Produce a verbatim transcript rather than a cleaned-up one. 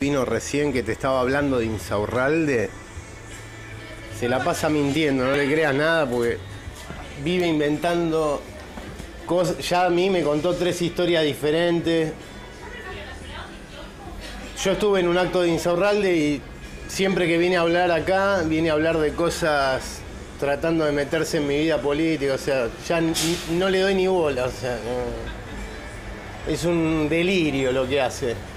Vino recién que te estaba hablando de Insaurralde. Se la pasa mintiendo, no le creas nada porque vive inventando cosas. Ya a mí me contó tres historias diferentes. Yo estuve en un acto de Insaurralde y siempre que vine a hablar acá, vine a hablar de cosas tratando de meterse en mi vida política. O sea, ya no le doy ni bola. O sea, no. Es un delirio lo que hace.